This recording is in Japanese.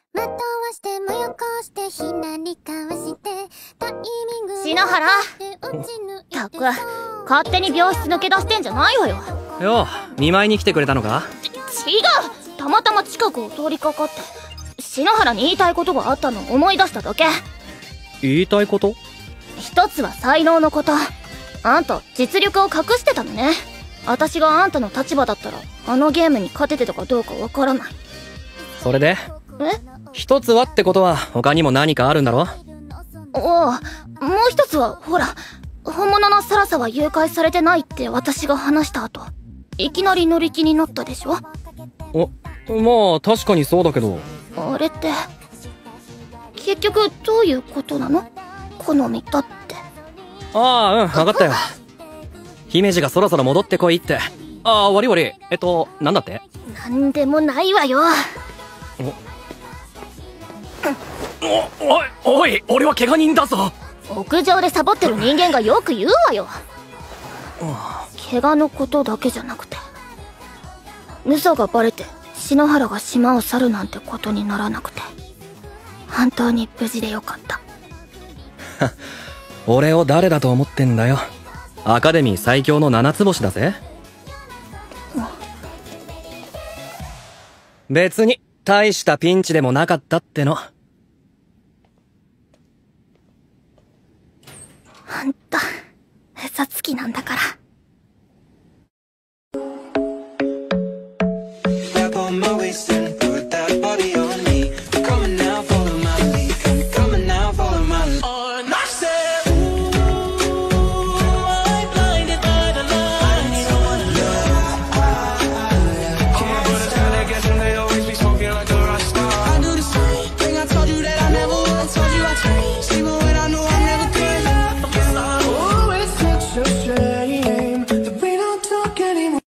まとわしてもよこしてひなりかわしてタイミング篠原ったく勝手に病室抜け出してんじゃないわよ。 よう、見舞いに来てくれたのか？ 違う、たまたま近くを通りかかって篠原に言いたいことがあったのを思い出しただけ。 言いたいこと？ 一つは才能のこと。あんた実力を隠してたのね。私があんたの立場だったらあのゲームに勝ててたかどうかわからない。 それで？一つはってことは他にも何かあるんだろ？ おう、もう一つはほら、本物のサラサは誘拐されてないって私が話した後いきなり乗り気になったでしょ。 まあ確かにそうだけど。 あれって結局どういうことなの？好みだって。 ああ、分かったよ。姫路がそろそろ戻ってこいって。ああ、悪い。なんだって？ なんでもないわよ。 おい、俺は怪我人だぞ。 屋上でサボってる人間がよく言うわよ。怪我のことだけじゃなくて嘘がバレて篠原が島を去るなんてことにならなくて本当に無事でよかった。 俺を誰だと思ってんだよ。アカデミー最強の七つ星だぜ。別に大したピンチでもなかったっての。 あんた嘘つきなんだから。